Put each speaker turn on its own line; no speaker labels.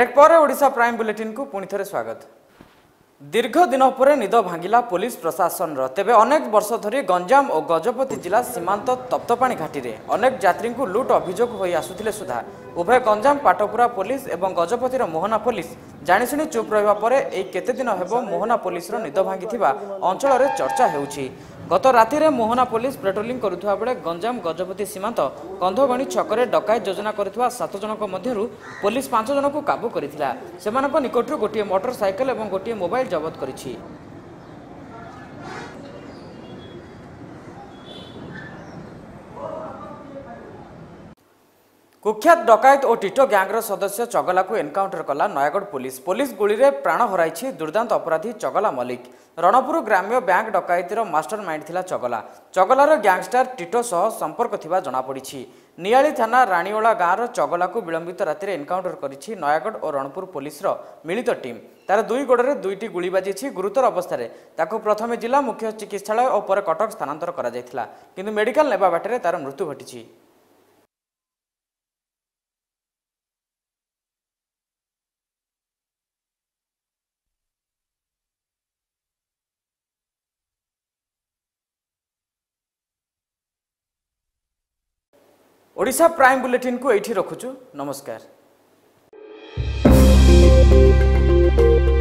Break पर Odisha prime bulletin को पुणी थे स्वागत। दीर्घ दिन पर निद भांगिला पुलिस प्रशासन तेबे अनेक वर्ष धरी गंजाम और गजपति जिला सीमांत तप्तपाणी घाटी में अनेक यात्री को लुट अभियोग हो आसुथिले सुधा उभय गंजाम पाटपुरा पुलिस और गजपतिर मोहना पुलिस जाणीशुणी चुप रहा पर यही केते दिन हेबो मोहना पुलिस निद भांगी अंचल में चर्चा हेउछि। गत राति रे मोहना पुलिस पेट्रोलिंग करुवा बेले गंजाम गजपति सीमांत कंधगणी छकरे डकायत योजना करुवा 7 जनक मध्यरु पुलिस 5 जन को काबू करिथिला। सेमानक निकटरु गोटे मोटरसाइकेल और गोटे मोबाइल जबत करिछि। कुख्यात डकायत और टिटो गैंगर सदस्य चगला को एनकाउंटर कला नयागढ़ पुलिस। पुलिस गुली रे प्राण हराई दुर्दांत अपराधी चगला मल्लिक। रणपुर ग्राम्य बैंक डकायतीर मास्टरमाइंड थिला चगला। चगलार गैंगस्टर टिटो सह संपर्क थिबा जना पड़िछि। नियाली थाना रानीओला गाँवर चगला को विलंबित राति एनकाउंटर करिछि नयागढ़ और रणपुर पुलिस मिलित टीम। तार दुई गोड़े दुईटी गुली बाजी गुरुतर अवस्था ताको प्रथमे जिला मुख्य चिकित्सालय और पर कटक स्थानांतर करा जायथिला, किंतु मेडिकल नेबा बाटे तार मृत्यु घटिछि। ओडिशा प्राइम बुलेटिन को एठी रखुछु। नमस्कार।